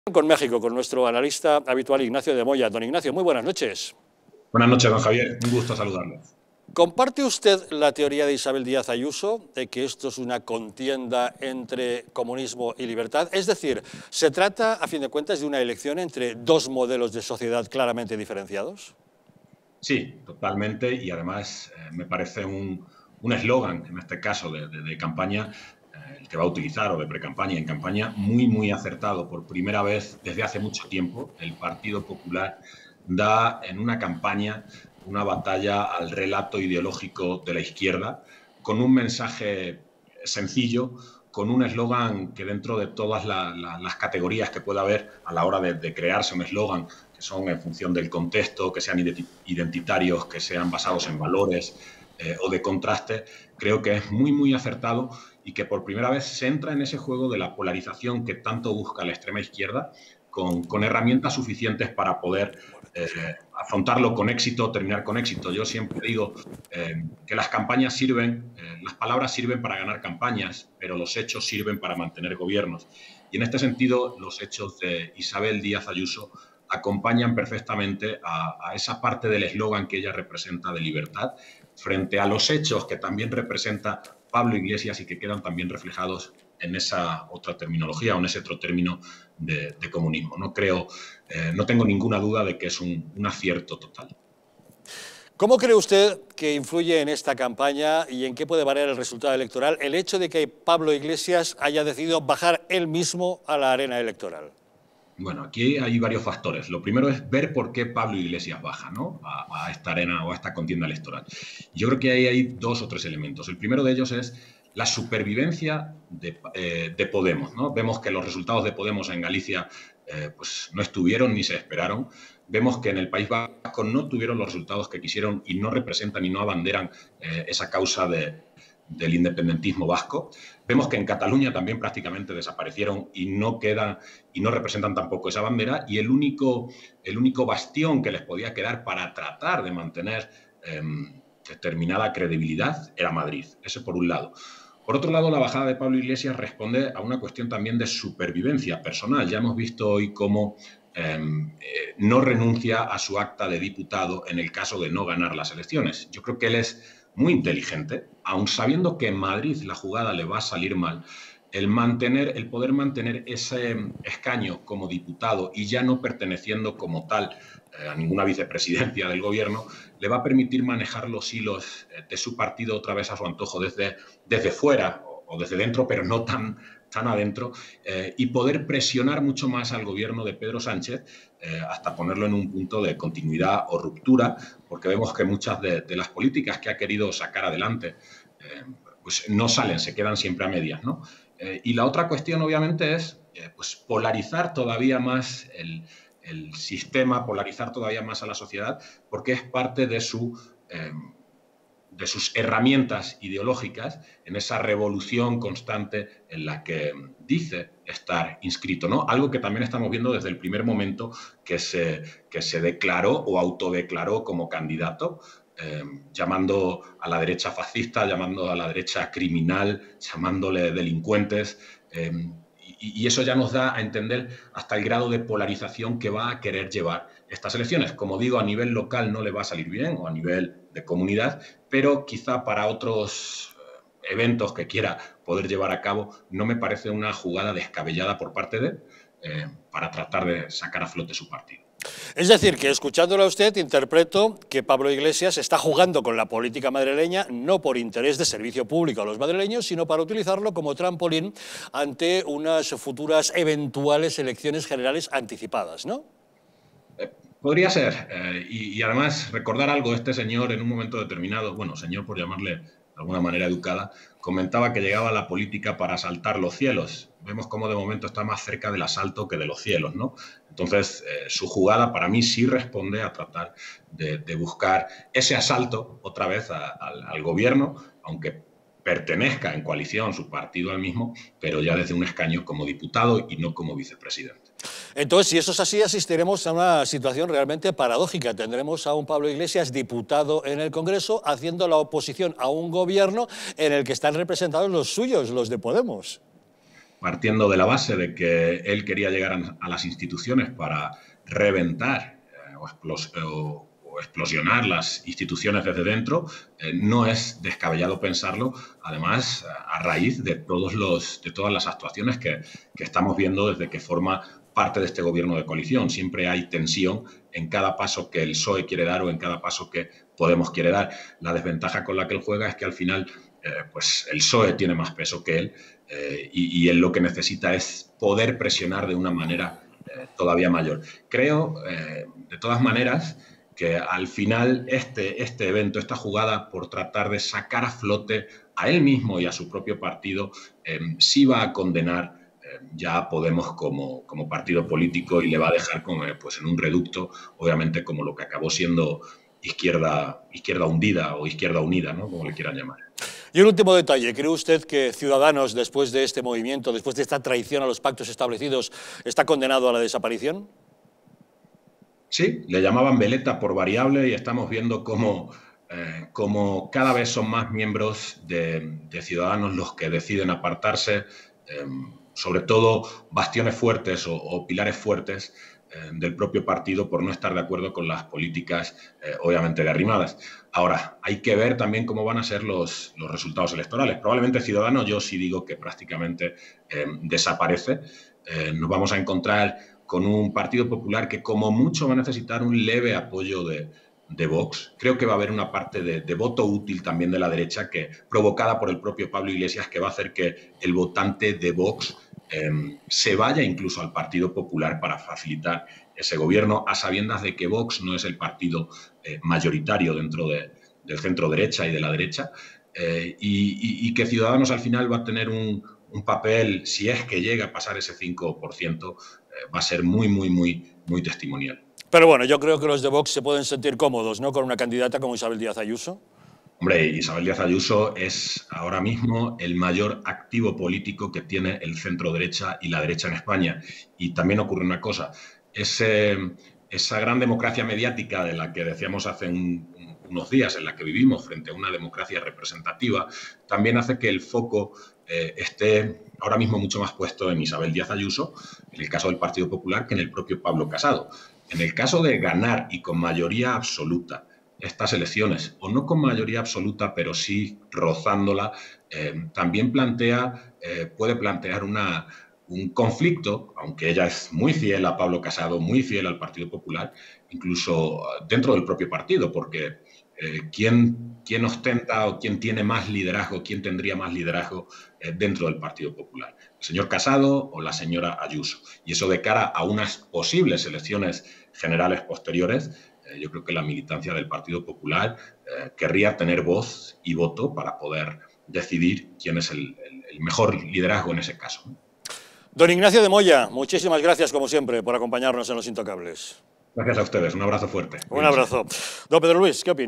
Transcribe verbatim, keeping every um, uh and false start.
Con México, con nuestro analista habitual Ignacio de Moya. Don Ignacio, muy buenas noches. Buenas noches, don Javier. Un gusto saludarlo. ¿Comparte usted la teoría de Isabel Díaz Ayuso de que esto es una contienda entre comunismo y libertad? Es decir, ¿se trata, a fin de cuentas, de una elección entre dos modelos de sociedad claramente diferenciados? Sí, totalmente. Y además eh, me parece un eslogan, en este caso de, de, de campaña, eh, el que va a utilizar, o de pre-campaña en campaña, muy, muy acertado. Por primera vez desde hace mucho tiempo, el Partido Popular da en una campaña una batalla al relato ideológico de la izquierda, con un mensaje sencillo, con un eslogan que dentro de todas la, la, las categorías que pueda haber a la hora de, de crearse un eslogan, que son en función del contexto, que sean identitarios, que sean basados en valores eh, o de contraste, creo que es muy, muy acertado y que por primera vez se entra en ese juego de la polarización que tanto busca la extrema izquierda, con, con herramientas suficientes para poder eh, afrontarlo con éxito, terminar con éxito. Yo siempre digo eh, que las campañas sirven, eh, las palabras sirven para ganar campañas, pero los hechos sirven para mantener gobiernos. Y en este sentido, los hechos de Isabel Díaz Ayuso acompañan perfectamente a, a esa parte del eslogan que ella representa de libertad, frente a los hechos que también representa Pablo Iglesias y que quedan también reflejados en esa otra terminología o en ese otro término de, de comunismo. No creo, eh, no tengo ninguna duda de que es un, un acierto total. ¿Cómo cree usted que influye en esta campaña y en qué puede variar el resultado electoral el hecho de que Pablo Iglesias haya decidido bajar él mismo a la arena electoral? Bueno, aquí hay varios factores. Lo primero es ver por qué Pablo Iglesias baja, ¿no?, a, a esta arena o a esta contienda electoral. Yo creo que ahí hay dos o tres elementos. El primero de ellos es la supervivencia de, eh, de Podemos, ¿no? Vemos que los resultados de Podemos en Galicia eh, pues no estuvieron ni se esperaron. Vemos que en el País Vasco no tuvieron los resultados que quisieron y no representan y no abanderan eh, esa causa de, del independentismo vasco. Vemos que en Cataluña también prácticamente desaparecieron y no quedan y no representan tampoco esa bandera, y el único, el único bastión que les podía quedar para tratar de mantener eh, determinada credibilidad era Madrid. Ese por un lado. Por otro lado, la bajada de Pablo Iglesias responde a una cuestión también de supervivencia personal. Ya hemos visto hoy cómo eh, eh, no renuncia a su acta de diputado en el caso de no ganar las elecciones. Yo creo que él es muy inteligente, aun sabiendo que en Madrid la jugada le va a salir mal, el, mantener, el poder mantener ese escaño como diputado y ya no perteneciendo como tal eh, a ninguna vicepresidencia del gobierno, le va a permitir manejar los hilos de su partido otra vez a su antojo desde, desde fuera o, o desde dentro, pero no tan, tan adentro, eh, y poder presionar mucho más al gobierno de Pedro Sánchez eh, hasta ponerlo en un punto de continuidad o ruptura, porque vemos que muchas de, de las políticas que ha querido sacar adelante eh, pues no salen, se quedan siempre a medias, ¿no? Eh, y la otra cuestión, obviamente, es eh, pues polarizar todavía más el, el sistema, polarizar todavía más a la sociedad, porque es parte de su... Eh, de sus herramientas ideológicas en esa revolución constante en la que dice estar inscrito, ¿no? Algo que también estamos viendo desde el primer momento que se, que se declaró o autodeclaró como candidato, eh, llamando a la derecha fascista, llamando a la derecha criminal, llamándole delincuentes, eh, y, y eso ya nos da a entender hasta el grado de polarización que va a querer llevar estas elecciones. Como digo, a nivel local no le va a salir bien, o a nivel de comunidad, pero quizá para otros eventos que quiera poder llevar a cabo no me parece una jugada descabellada por parte de él eh, para tratar de sacar a flote su partido. Es decir, que escuchándolo a usted interpreto que Pablo Iglesias está jugando con la política madrileña no por interés de servicio público a los madrileños, sino para utilizarlo como trampolín ante unas futuras eventuales elecciones generales anticipadas, ¿no? Eh, podría ser, eh, y, y además recordar algo, este señor en un momento determinado, bueno, señor por llamarle de alguna manera educada, comentaba que llegaba a la política para asaltar los cielos. Vemos cómo de momento está más cerca del asalto que de los cielos, ¿no? Entonces, eh, su jugada para mí sí responde a tratar de, de buscar ese asalto otra vez a, a, al gobierno, aunque pertenezca en coalición su partido al mismo, pero ya desde un escaño como diputado y no como vicepresidente. Entonces, si eso es así, asistiremos a una situación realmente paradójica. Tendremos a un Pablo Iglesias diputado en el Congreso haciendo la oposición a un gobierno en el que están representados los suyos, los de Podemos. partiendo de la base de que él quería llegar a, a las instituciones para reventar eh, o, explos, o, o explosionar las instituciones desde dentro, eh, no es descabellado pensarlo, además, a raíz de, todos los, de todas las actuaciones que, que estamos viendo desde que forma parte de este gobierno de coalición. Siempre hay tensión en cada paso que el P S O E quiere dar o en cada paso que Podemos quiere dar. La desventaja con la que él juega es que al final eh, pues el P S O E tiene más peso que él eh, y, y él lo que necesita es poder presionar de una manera eh, todavía mayor. Creo, eh, de todas maneras, que al final este, este evento, esta jugada por tratar de sacar a flote a él mismo y a su propio partido, eh, sí va a condenar ya a Podemos como, como partido político y le va a dejar con, eh, pues en un reducto, obviamente como lo que acabó siendo izquierda, izquierda hundida o izquierda unida, ¿no? Como le quieran llamar. Y un último detalle, ¿cree usted que Ciudadanos, después de este movimiento, después de esta traición a los pactos establecidos, está condenado a la desaparición? Sí, le llamaban veleta por variable y estamos viendo cómo, eh, cómo cada vez son más miembros de, de Ciudadanos los que deciden apartarse, eh, sobre todo bastiones fuertes o, o pilares fuertes eh, del propio partido por no estar de acuerdo con las políticas, eh, obviamente, derrimadas. Ahora, hay que ver también cómo van a ser los, los resultados electorales. Probablemente Ciudadanos, yo sí digo que prácticamente eh, desaparece. Eh, nos vamos a encontrar con un Partido Popular que como mucho va a necesitar un leve apoyo de, de Vox. Creo que va a haber una parte de, de voto útil también de la derecha que, provocada por el propio Pablo Iglesias, que va a hacer que el votante de Vox eh, se vaya incluso al Partido Popular para facilitar ese gobierno, a sabiendas de que Vox no es el partido eh, mayoritario dentro de, del centro derecha y de la derecha, eh, y, y, y que Ciudadanos al final va a tener un, un papel, si es que llega a pasar ese cinco por ciento, eh, va a ser muy, muy, muy, muy testimonial. Pero bueno, yo creo que los de Vox se pueden sentir cómodos, ¿no?, con una candidata como Isabel Díaz Ayuso. Hombre, Isabel Díaz Ayuso es ahora mismo el mayor activo político que tiene el centro derecha y la derecha en España. Y también ocurre una cosa, ese, esa gran democracia mediática de la que decíamos hace un, un, unos días, en la que vivimos frente a una democracia representativa, también hace que el foco eh, esté ahora mismo mucho más puesto en Isabel Díaz Ayuso, en el caso del Partido Popular, que en el propio Pablo Casado. En el caso de ganar y con mayoría absoluta estas elecciones, o no con mayoría absoluta, pero sí rozándola, eh, también plantea, eh, puede plantear una, un conflicto, aunque ella es muy fiel a Pablo Casado, muy fiel al Partido Popular, incluso dentro del propio partido, porque eh, ¿quién, quién ostenta o quién tiene más liderazgo, quién tendría más liderazgo eh, dentro del Partido Popular? ¿El señor Casado o la señora Ayuso? Y eso de cara a unas posibles elecciones generales posteriores, yo creo que la militancia del Partido Popular eh, querría tener voz y voto para poder decidir quién es el, el, el mejor liderazgo en ese caso. Don Ignacio de Moya, muchísimas gracias, como siempre, por acompañarnos en Los Intocables. Gracias a ustedes. Un abrazo fuerte. Un abrazo. Don Pedro Luis, ¿qué opina?